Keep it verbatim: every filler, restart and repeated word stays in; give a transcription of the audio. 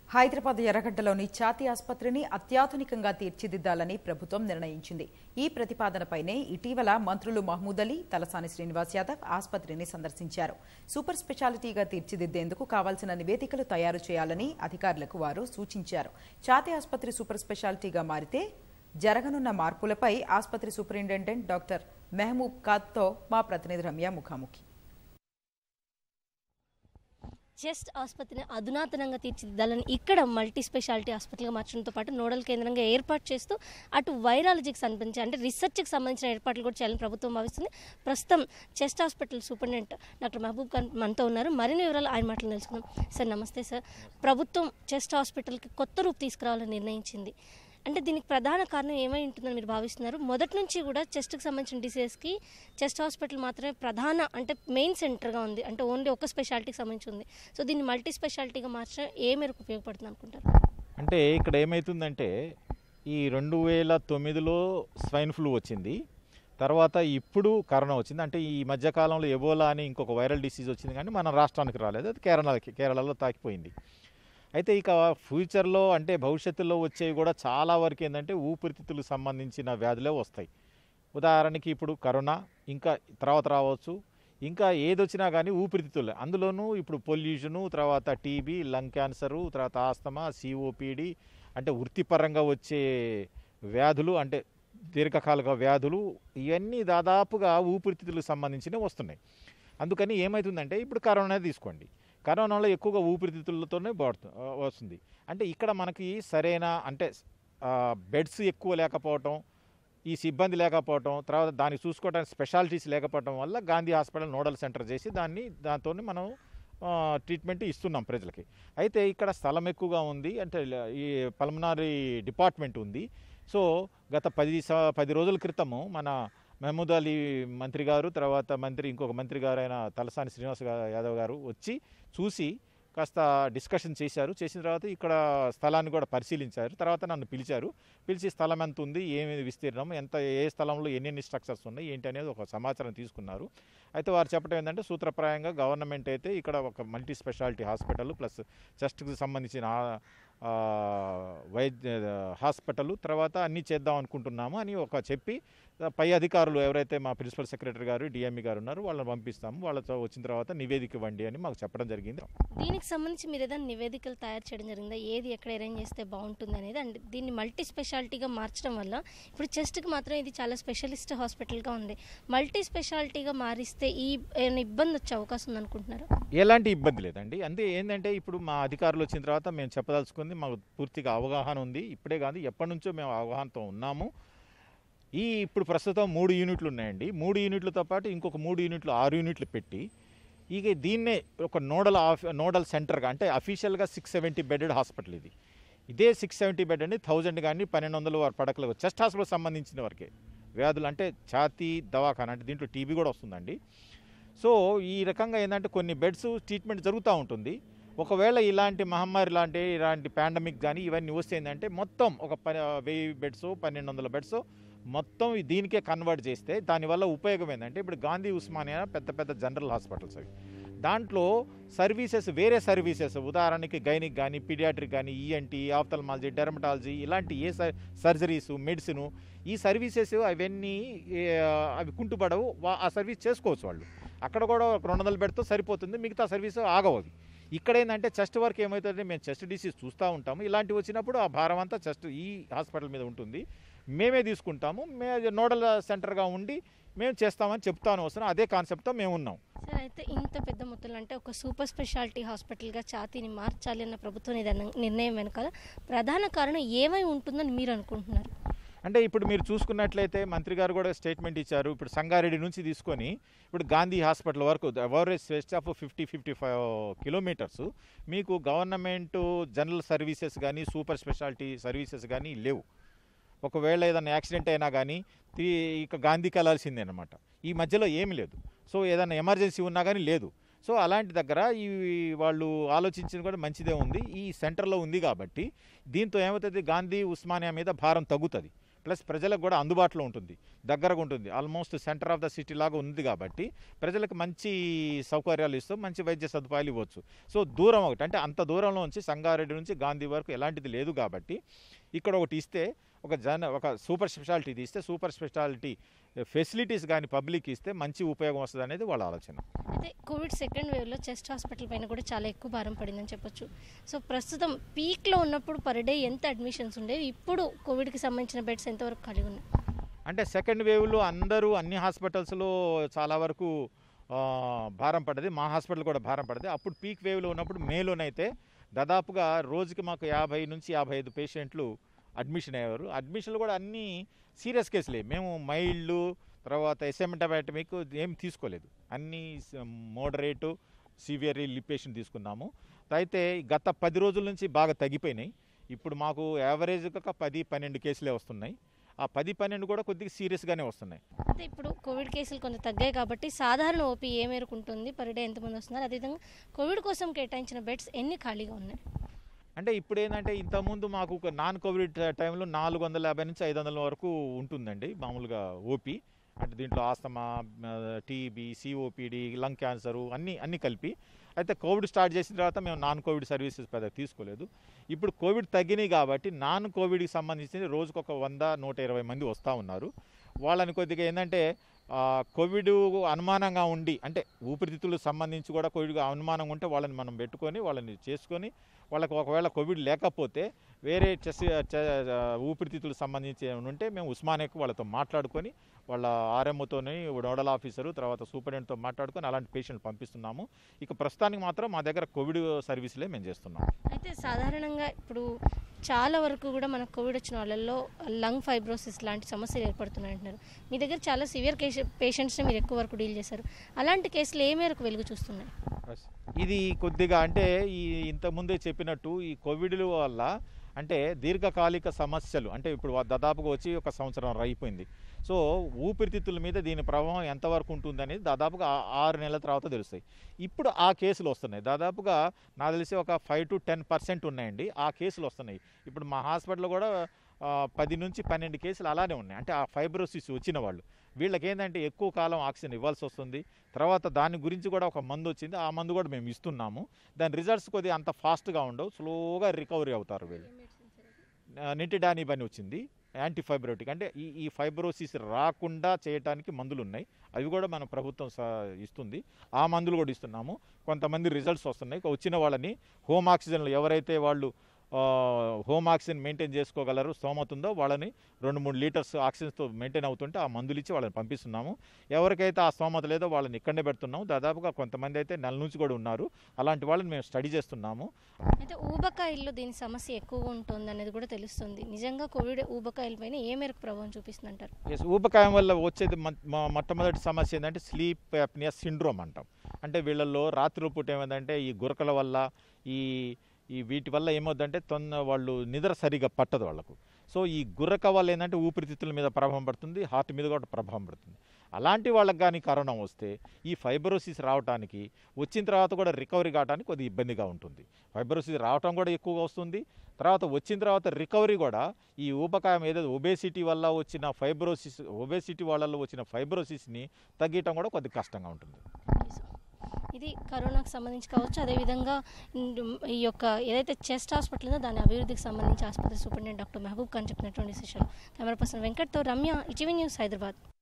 హైదరాబాద్ ఎర్రగడ్డలోని ఛాతీ ఆసుపత్రిని అత్యాధునికంగా తీర్చిదిద్దాలని ప్రభుత్వం నిర్ణయించింది. ఈ ప్రతిపాదనపైనే ఇటీవల మంత్రులు మహమూద్ అలీ, తలసాని శ్రీనివాస్ యాదవ్ ఆసుపత్రిని సందర్శించారు. సూపర్ స్పెషాలిటీగా తీర్చిదిద్దేందుకు కావాల్సిన నివేదికలు తయారు చేయాలని అధికారులకు వారు సూచించారు. ఛాతీ ఆసుపత్రి సూపర్ స్పెషాలిటీగా మారితే జరగనున్న మార్పులపై ఆసుపత్రి సూపరింటెండెంట్ డాక్టర్ మెహబూబ్ ఖాన్తో మా ప్రతినిధి రమ్య ముఖాముఖి. చెస్ట్ ఆసుపత్రిని అధునాతనంగా తీర్చిదిద్దాలని ఇక్కడ మల్టీ స్పెషాలిటీ ఆసుపత్రిగా మార్చడంతో పాటు నోడల్ కేంద్రంగా ఏర్పాటు చేస్తూ అటు వైరాలజీకి సంబంధించి అంటే రీసెర్చ్కి సంబంధించిన ఏర్పాట్లు కూడా చేయాలని ప్రభుత్వం భావిస్తుంది. ప్రస్తుతం chest hospital superintendent doctor Mahaboob Khan మనతో ఉన్నారు. మరిన్ని వివరాలు ఆయన మాటలు తెలుసుకుందాం. సార్ నమస్తే సార్. ప్రభుత్వం చెస్ట్ హాస్పిటల్కి కొత్త రూపు తీసుకురావాలని నిర్ణయించింది. అంటే దీనికి ప్రధాన కారణం ఏమై ఉంటుందని మీరు భావిస్తున్నారు? మొదటి నుంచి కూడా చెస్ట్కి సంబంధించిన డిసీజెస్కి చెస్ట్ హాస్పిటల్ మాత్రమే ప్రధాన అంటే మెయిన్ సెంటర్గా ఉంది, అంటే ఓన్లీ ఒక స్పెషాలిటీకి సంబంధించి ఉంది. సో దీన్ని మల్టీ స్పెషాలిటీగా మార్చడం ఏ మేరకు ఉపయోగపడుతుంది అనుకుంటారు? అంటే ఇక్కడ ఏమవుతుందంటే ఈ రెండు వేల తొమ్మిదిలో స్వైన్ ఫ్లూ వచ్చింది, తర్వాత ఇప్పుడు కరోనా వచ్చింది. అంటే ఈ మధ్యకాలంలో ఎబోలా అని ఇంకొక వైరల్ డిసీజ్ వచ్చింది, కానీ మన రాష్ట్రానికి రాలేదు, అది కేరళకి కేరళలో తాకిపోయింది. అయితే ఇక ఫ్యూచర్లో అంటే భవిష్యత్తులో వచ్చేవి కూడా చాలా వరకు ఏంటంటే ఊపిరితిత్తులకు సంబంధించిన వ్యాధులే వస్తాయి. ఉదాహరణకి ఇప్పుడు కరోనా, ఇంకా తర్వాత రావచ్చు, ఇంకా ఏదొచ్చినా కానీ ఊపిరితిత్తులే. అందులోనూ ఇప్పుడు పొల్యూషను, తర్వాత టీబీ, లంగ్ క్యాన్సరు, తర్వాత ఆస్తమా, సిఓపిడి, అంటే వృత్తిపరంగా వచ్చే వ్యాధులు, అంటే దీర్ఘకాలిక వ్యాధులు, ఇవన్నీ దాదాపుగా ఊపిరితిత్తులకు సంబంధించినవి వస్తున్నాయి. అందుకని ఏమవుతుందంటే ఇప్పుడు కరోనా తీసుకోండి, కరోనాలో ఎక్కువగా ఊపిరితిత్తులతోనే వస్తుంది. అంటే ఇక్కడ మనకి సరైన అంటే బెడ్స్ ఎక్కువ లేకపోవటం, ఈ సిబ్బంది లేకపోవటం, తర్వాత దాన్ని చూసుకోవడానికి స్పెషాలిటీస్ లేకపోవటం వల్ల గాంధీ హాస్పిటల్ నోడల్ సెంటర్ చేసి దాన్ని దాంతో మనం ట్రీట్మెంట్ ఇస్తున్నాం ప్రజలకి. అయితే ఇక్కడ స్థలం ఎక్కువగా ఉంది, అంటే ఈ పల్మనరీ డిపార్ట్మెంట్ ఉంది. సో గత పది పది రోజుల క్రితము మన మహమూద్ అలీ మంత్రి గారు, తర్వాత మంత్రి ఇంకొక మంత్రి గారు అయిన తలసాని శ్రీనివాస్ యాదవ్ గారు వచ్చి చూసి కాస్త డిస్కషన్ చేశారు. చేసిన తర్వాత ఇక్కడ స్థలాన్ని కూడా పరిశీలించారు. తర్వాత నన్ను పిలిచారు. పిలిచి స్థలం ఎంత ఉంది, ఏమి విస్తీర్ణం, ఎంత, ఏ స్థలంలో ఎన్నెన్ని స్ట్రక్చర్స్ ఉన్నాయి, ఏంటి అనేది ఒక సమాచారం తీసుకున్నారు. అయితే వారు చెప్పడం ఏంటంటే సూత్రప్రాయంగా గవర్నమెంట్ అయితే ఇక్కడ ఒక మల్టీ స్పెషాలిటీ హాస్పిటల్ ప్లస్ చెస్ట్కి సంబంధించిన వైద్య హాస్పిటల్ తర్వాత అన్నీ చేద్దాం అనుకుంటున్నాము అని ఒక చెప్పి పై అధికారులు ఎవరైతే మా ప్రిన్సిపల్ సెక్రటరీ గారు, డిఎంఈ గారు ఉన్నారు, వాళ్ళని పంపిస్తాము, వాళ్ళతో వచ్చిన తర్వాత నివేదిక ఇవ్వండి అని మాకు చెప్పడం జరిగింది. దీనికి సంబంధించి మీరు ఏదైనా నివేదికలు తయారు చేయడం జరిగిందా? ఏది ఎక్కడ అరేంజ్ చేస్తే బాగుంటుంది అనేది. అండ్ దీన్ని మల్టీ స్పెషాలిటీగా మార్చడం వల్ల ఇప్పుడు చెస్ట్కి మాత్రం ఇది చాలా స్పెషలిస్ట్ హాస్పిటల్గా ఉంది, మల్టీ స్పెషాలిటీగా మారిస్తే ఈ ఏమైనా ఇబ్బంది వచ్చే అవకాశం ఉంది అనుకుంటున్నారు? ఎలాంటి ఇబ్బంది లేదండి. అంతే ఏంటంటే ఇప్పుడు మా అధికారులు వచ్చిన తర్వాత మేము చెప్పదలుచుకుంది మాకు పూర్తిగా అవగాహన ఉంది. ఇప్పుడే కాదు, ఎప్పటి నుంచో మేము అవగాహనతో ఉన్నాము. ఈ ఇప్పుడు ప్రస్తుతం మూడు యూనిట్లు ఉన్నాయండి. మూడు యూనిట్లతో పాటు ఇంకొక మూడు యూనిట్లు ఆరు యూనిట్లు పెట్టి ఇక దీన్నే ఒక నోడల్ నోడల్ సెంటర్గా అంటే అఫీషియల్గా సిక్స్ సెవెంటీ బెడెడ్ హాస్పిటల్ ఇది. ఇదే సిక్స్ సెవెంటీ బెడ్ అండి, థౌజండ్ కానీ పన్నెండు వందల వారి పడకలు చెస్ట్ హాస్పిటల్ సంబంధించిన వరకే వ్యాధులు, అంటే ఛాతీ దవాఖాన, అంటే దీంట్లో టీబీ కూడా వస్తుందండి. సో ఈ రకంగా ఏంటంటే కొన్ని బెడ్స్ ట్రీట్మెంట్ జరుగుతూ ఉంటుంది. ఒకవేళ ఇలాంటి మహమ్మారి లాంటి ఇలాంటి పాండమిక్ కానీ ఇవన్నీ వస్తే ఏంటంటే మొత్తం ఒక ప వెయ్యి బెడ్స్ పన్నెండు వందల బెడ్స్ మొత్తం దీనికే కన్వర్ట్ చేస్తే దానివల్ల ఉపయోగం ఏంటంటే ఇప్పుడు గాంధీ ఉస్మానియా పెద్ద పెద్ద జనరల్ హాస్పిటల్స్ అవి, దాంట్లో సర్వీసెస్ వేరే సర్వీసెస్ ఉదాహరణకి గైనిక్ కానీ, పీడియాట్రిక్ కానీ, ఈఎన్టీ, ఆఫ్థల్మాలజీ, డెర్మటాలజీ, ఇలాంటి ఏ సర్జరీసు, మెడిసిన్, ఈ సర్వీసెస్ అవన్నీ అవి కుంటుపడవు, ఆ సర్వీస్ చేసుకోవచ్చు వాళ్ళు. అక్కడ కూడా ఒక రెండు వందల బెడ్తో సరిపోతుంది, మిగతా సర్వీసు ఆగవు అవి. ఇక్కడ ఏంటంటే చెస్ట్ వరకు ఏమవుతుందంటే మేము చెస్ట్ డిసీజ్ చూస్తూ ఉంటాము, ఇలాంటివి వచ్చినప్పుడు ఆ భారం అంతా చెస్ట్ ఈ హాస్పిటల్ మీద ఉంటుంది, మేమే తీసుకుంటాము, మే నోడల్ సెంటర్గా ఉండి మేము చేస్తామని చెప్తాను వస్తున్నాం. అదే కాన్సెప్ట్తో మేము ఉన్నాం. సార్ అయితే ఇంత పెద్ద మొత్తంలో అంటే ఒక సూపర్ స్పెషాలిటీ హాస్పిటల్గా ఛాతీని మార్చాలి అన్న ప్రభుత్వం నిర్ణయం వెనకాల ప్రధాన కారణం ఏమై ఉంటుందని మీరు అనుకుంటున్నారు? అంటే ఇప్పుడు మీరు చూసుకున్నట్లయితే మంత్రి గారు కూడా స్టేట్మెంట్ ఇచ్చారు. ఇప్పుడు సంగారెడ్డి నుంచి తీసుకొని ఇప్పుడు గాంధీ హాస్పిటల్ వరకు ఎవరేజ్ స్వేస్ట్ of fifty fifty five kilometres మీకు గవర్నమెంట్ జనరల్ సర్వీసెస్ కానీ సూపర్ స్పెషాలిటీ సర్వీసెస్ కానీ లేవు. ఒకవేళ ఏదైనా యాక్సిడెంట్ అయినా కానీ ఇక గాంధీకి వెళ్ళాల్సిందే అనమాట. ఈ మధ్యలో ఏమి లేదు. సో ఏదైనా ఎమర్జెన్సీ ఉన్నా కానీ లేదు. సో అలాంటి దగ్గర ఈ వాళ్ళు ఆలోచించిన కూడా మంచిదే ఉంది, ఈ సెంటర్లో ఉంది కాబట్టి దీంతో ఏమవుతుంది, గాంధీ ఉస్మానియా మీద భారం తగ్గుతుంది. ప్లస్ ప్రజలకు కూడా అందుబాటులో ఉంటుంది, దగ్గరగా ఉంటుంది. Almost centre of the city లాగా ఉంది కాబట్టి ప్రజలకు మంచి సౌకర్యాలు ఇస్తూ మంచి వైద్య సదుపాయాలు ఇవ్వచ్చు. సో దూరం ఒకటి అంటే అంత దూరంలో నుంచి సంగారెడ్డి నుంచి గాంధీ వరకు ఎలాంటిది లేదు కాబట్టి ఇక్కడ ఒకటి ఇస్తే ఒక జన ఒక సూపర్ స్పెషాలిటీ ఇస్తే సూపర్ స్పెషాలిటీ ఫెసిలిటీస్ కానీ పబ్లిక్ ఇస్తే మంచి ఉపయోగం వస్తుంది అనేది వాళ్ళ ఆలోచన. అయితే కోవిడ్ సెకండ్ వేవ్లో చెస్ట్ హాస్పిటల్ పైన కూడా చాలా ఎక్కువ భారం పడిందని చెప్పొచ్చు. సో ప్రస్తుతం పీక్లో ఉన్నప్పుడు పర్ డే ఎంత అడ్మిషన్స్ ఉండేవి, ఇప్పుడు కోవిడ్కి సంబంధించిన బెడ్స్ ఎంతవరకు ఖాళీ ఉన్నాయి? అంటే సెకండ్ వేవ్లో అందరూ అన్ని హాస్పిటల్స్లో చాలా వరకు భారం పడ్డది, మా హాస్పిటల్ కూడా భారం పడ్డది. అప్పుడు పీక్ వేవ్లో ఉన్నప్పుడు మేలోనైతే దాదాపుగా రోజుకి మాకు యాభై నుంచి యాభై ఐదు పేషెంట్లు అడ్మిషన్ అయ్యేవారు. అడ్మిషన్లు కూడా అన్నీ సీరియస్ కేసులే, మేము మైల్డ్ తర్వాత ఎసిమ్టమాటిక్ ఏం తీసుకోలేదు, అన్నీ మోడరేటు సివియర్ పేషెంట్ తీసుకున్నాము. అయితే గత పది రోజుల నుంచి బాగా తగ్గిపోయినాయి. ఇప్పుడు మాకు యావరేజ్గా పది పన్నెండు కేసులే వస్తున్నాయి. ఆ పది పన్నెండు కూడా కొద్దిగా సీరియస్గానే వస్తున్నాయి. అయితే ఇప్పుడు కోవిడ్ కేసులు కొంచెం తగ్గాయి కాబట్టి సాధారణ ఓపీ ఏ మేరకు ఉంటుంది, పర్ డే ఎంతమంది వస్తున్నారు, అదేవిధంగా కోవిడ్ కోసం కేటాయించిన బెడ్స్ ఎన్ని ఖాళీగా ఉన్నాయి? అంటే ఇప్పుడు ఏంటంటే ఇంతకుముందు మాకు ఒక నాన్ కోవిడ్ టైంలో నాలుగు వందల యాభై నుంచి ఐదు వందల వరకు ఉంటుందండి మామూలుగా ఓపీ. అంటే దీంట్లో asthma, TB, COPD, lung cancer అన్నీ అన్నీ కలిపి. అయితే కోవిడ్ స్టార్ట్ చేసిన తర్వాత మేము నాన్ కోవిడ్ సర్వీసెస్ పెద్దగా తీసుకోలేదు. ఇప్పుడు కోవిడ్ తగ్గినాయి కాబట్టి నాన్ కోవిడ్కి సంబంధించి రోజుకు ఒక వంద నూట ఇరవై మంది వస్తూ ఉన్నారు. వాళ్ళని కొద్దిగా ఏంటంటే కోవిడ్ అనుమానంగా ఉండి అంటే ఊపిరితిత్తులకు సంబంధించి కూడా కోవిడ్ అనుమానం ఉంటే వాళ్ళని మనం పెట్టుకొని వాళ్ళని చేసుకొని వాళ్ళకి ఒకవేళ కోవిడ్ లేకపోతే వేరే చెస్ ఊపిరితిత్తులకు సంబంధించి ఏమైనా ఉంటే మేము ఉస్మానియాకు వాళ్ళతో మాట్లాడుకొని వాళ్ళ ఆర్ఎంఓతోని నోడల్ ఆఫీసరు తర్వాత సూపరింటెండెంట్తో మాట్లాడుకొని అలాంటి పేషెంట్లు పంపిస్తున్నాము. ఇక ప్రస్తుతానికి మాత్రం మా దగ్గర కోవిడ్ సర్వీసులే మేము చేస్తున్నాం. అయితే సాధారణంగా ఇప్పుడు చాలా వరకు కూడా మనకు కోవిడ్ వచ్చిన వాళ్ళల్లో లంగ్ ఫైబ్రోసిస్ లాంటి సమస్యలు ఏర్పడుతున్నాయి అంటున్నారు. మీ దగ్గర చాలా సివియర్ కేసు పేషెంట్స్ని మీరు ఎక్కువ వరకు డీల్ చేశారు. అలాంటి కేసులు ఏ మేరకు వెలుగు చూస్తున్నాయి? ఇది కొద్దిగా అంటే ఈ ఇంతకుముందే చెప్పినట్టు ఈ కోవిడ్ వల్ల అంటే దీర్ఘకాలిక సమస్యలు అంటే ఇప్పుడు దాదాపుగా వచ్చి ఒక సంవత్సరం అయిపోయింది. సో ఊపిరితిత్తుల మీద దీని ప్రభావం ఎంతవరకు ఉంటుంది అనేది దాదాపుగా ఆరు నెలల తర్వాత తెలుస్తాయి. ఇప్పుడు ఆ కేసులు వస్తున్నాయి, దాదాపుగా నాకు తెలిసి ఒక ఫైవ్ టు టెన్ పర్సెంట్ ఉన్నాయండి ఆ కేసులు వస్తున్నాయి. ఇప్పుడు మా హాస్పిటల్లో కూడా పది నుంచి పన్నెండు కేసులు అలానే ఉన్నాయి. అంటే ఆ ఫైబ్రోసిస్ వచ్చిన వాళ్ళు వీళ్ళకి ఏంటంటే ఎక్కువ కాలం ఆక్సిజన్ ఇవ్వాల్సి వస్తుంది. తర్వాత దాని గురించి కూడా ఒక మందు వచ్చింది, ఆ మందు కూడా మేము ఇస్తున్నాము. దాని రిజల్ట్స్ కొద్దిగా అంత ఫాస్ట్గా ఉండవు, స్లోగా రికవరీ అవుతారు వీళ్ళు. నిటిడానిబ్ అని వచ్చింది, యాంటీఫైబ్రోటిక్ అంటే ఈ ఈ ఫైబ్రోసిస్ రాకుండా చేయడానికి మందులు ఉన్నాయి, అవి కూడా మన ప్రభుత్వం ఇస్తుంది. ఆ మందులు కూడా ఇస్తున్నాము. కొంతమంది రిజల్ట్స్ వస్తున్నాయి. వచ్చిన వాళ్ళని హోమ్ ఆక్సిజన్లు ఎవరైతే వాళ్ళు హోమ్ ఆక్సిజన్ మెయింటైన్ చేసుకోగలరు స్తోమత ఉందో వాళ్ళని రెండు మూడు లీటర్స్ ఆక్సిజన్తో మెయింటైన్ అవుతుంటే ఆ మందులు ఇచ్చి వాళ్ళని పంపిస్తున్నాము. ఎవరికైతే ఆ స్తోమత లేదో వాళ్ళని ఇక్కడనే పెడుతున్నాము. దాదాపుగా కొంతమంది అయితే నెల నుంచి కూడా ఉన్నారు. అలాంటి వాళ్ళని మేము స్టడీ చేస్తున్నాము. అయితే ఊబకాయిల్లో దీని సమస్య ఎక్కువగా ఉంటుంది అనేది కూడా తెలుస్తుంది. నిజంగా కోవిడ్ ఊబకాయిల పైన ఏ మేరకు ప్రభావం చూపిస్తుంది అంటారు? ఎస్, ఊబకాయం వల్ల వచ్చేది మొట్టమొదటి సమస్య ఏంటంటే స్లీప్ యాప్నియా సిండ్రోమ్ అంటాం. అంటే వీళ్ళల్లో రాత్రి పూట ఏమైందంటే ఈ గురకల వల్ల ఈ ఈ వీటి వల్ల ఏమవుతుందంటే తొంద వాళ్ళు నిద్ర సరిగా పట్టదు వాళ్ళకు. సో ఈ గుర్రక వల్ల ఏంటంటే ఊపిరితిత్తుల మీద ప్రభావం పడుతుంది, హార్ట్ మీద కూడా ప్రభావం పడుతుంది. అలాంటి వాళ్ళకి కానీ కరోనా వస్తే ఈ ఫైబ్రోసిస్ రావడానికి వచ్చిన తర్వాత కూడా రికవరీ కావడానికి కొద్దిగా ఇబ్బందిగా ఉంటుంది. ఫైబ్రోసిస్ రావడం కూడా ఎక్కువగా వస్తుంది. తర్వాత వచ్చిన తర్వాత రికవరీ కూడా ఈ ఊబకాయం ఏదైతే ఒబేసిటీ వల్ల వచ్చిన ఫైబ్రోసిస్ ఒబేసిటీ వాళ్ళలో వచ్చిన ఫైబ్రోసిస్ని తగ్గించడం కూడా కొద్దిగా కష్టంగా ఉంటుంది. ఇది కరోనాకు సంబంధించి కావచ్చు, అదేవిధంగా ఈ యొక్క ఏదైతే చెస్ట్ హాస్పిటల్ ఉందో దాని అభివృద్ధికి సంబంధించి ఆసుపత్రి సూపరింటెండెంట్ డాక్టర్ మహబూబ్ ఖాన్ చెప్పినటువంటి విషయాలు. కెమెరా పర్సన్ వెంకట్తో రమ్య, ఈటీవీ న్యూస్, హైదరాబాద్.